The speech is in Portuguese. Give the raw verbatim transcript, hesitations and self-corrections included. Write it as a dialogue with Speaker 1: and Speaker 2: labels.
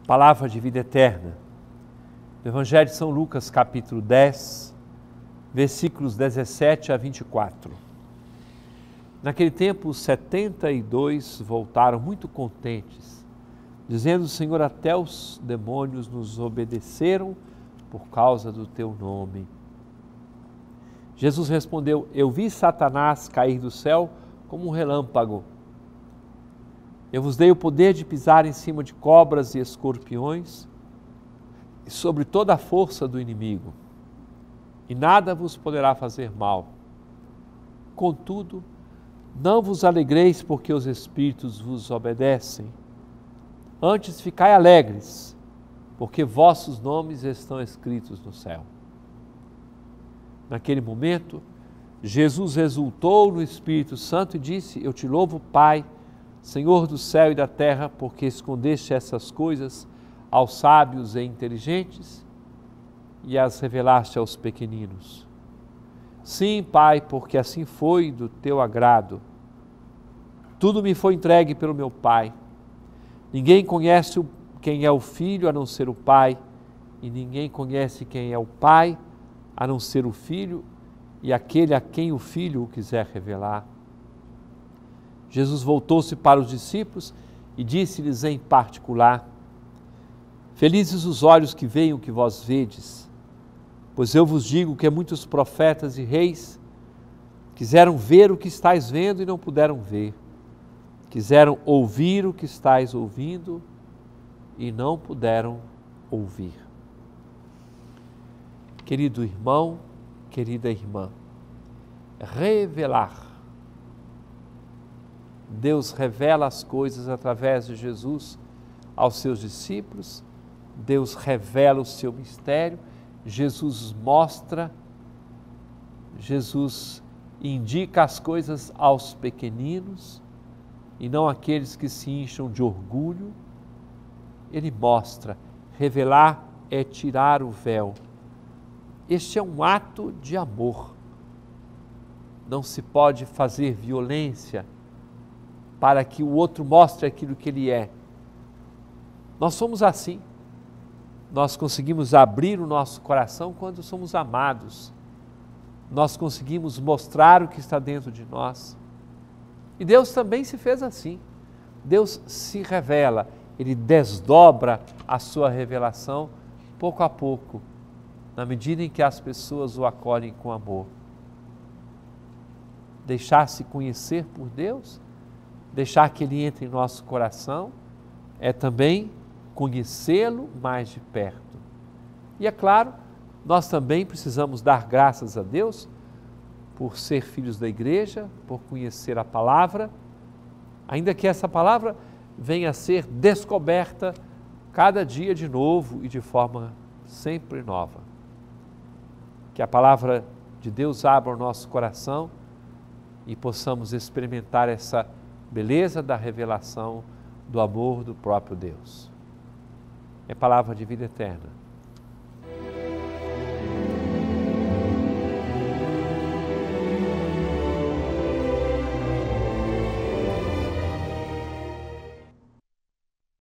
Speaker 1: Palavra de vida eterna. Do Evangelho de São Lucas, capítulo dez, versículos dezessete a vinte e quatro. Naquele tempo, os setenta e dois voltaram muito contentes, dizendo: Senhor, até os demônios nos obedeceram por causa do teu nome. Jesus respondeu: Eu vi Satanás cair do céu como um relâmpago. Eu vos dei o poder de pisar em cima de cobras e escorpiões e sobre toda a força do inimigo, e nada vos poderá fazer mal. Contudo, não vos alegreis porque os espíritos vos obedecem. Antes ficai alegres, porque vossos nomes estão escritos no céu. Naquele momento, Jesus exultou no Espírito Santo e disse: Eu te louvo, Pai, Senhor do céu e da terra, porque escondeste essas coisas aos sábios e inteligentes e as revelaste aos pequeninos. Sim, Pai, porque assim foi do teu agrado. Tudo me foi entregue pelo meu Pai. Ninguém conhece quem é o Filho a não ser o Pai, e ninguém conhece quem é o Pai a não ser o Filho e aquele a quem o Filho o quiser revelar. Jesus voltou-se para os discípulos e disse-lhes em particular: Felizes os olhos que veem o que vós vedes, pois eu vos digo que muitos profetas e reis quiseram ver o que estáis vendo e não puderam ver, quiseram ouvir o que estáis ouvindo e não puderam ouvir. Querido irmão, querida irmã, revelar. Deus revela as coisas através de Jesus aos seus discípulos, Deus revela o seu mistério, Jesus mostra, Jesus indica as coisas aos pequeninos e não àqueles que se incham de orgulho. Ele mostra, revelar é tirar o véu. Este é um ato de amor. Não se pode fazer violência para que o outro mostre aquilo que ele é. Nós somos assim. Nós conseguimos abrir o nosso coração quando somos amados. Nós conseguimos mostrar o que está dentro de nós. E Deus também se fez assim. Deus se revela, Ele desdobra a sua revelação pouco a pouco, na medida em que as pessoas o acolhem com amor. Deixar-se conhecer por Deus, deixar que Ele entre em nosso coração, é também conhecê-lo mais de perto. E é claro, nós também precisamos dar graças a Deus por ser filhos da igreja, por conhecer a palavra, ainda que essa palavra venha a ser descoberta cada dia de novo e de forma sempre nova. Que a palavra de Deus abra o nosso coração e possamos experimentar essa beleza da revelação do amor do próprio Deus. É palavra de vida eterna.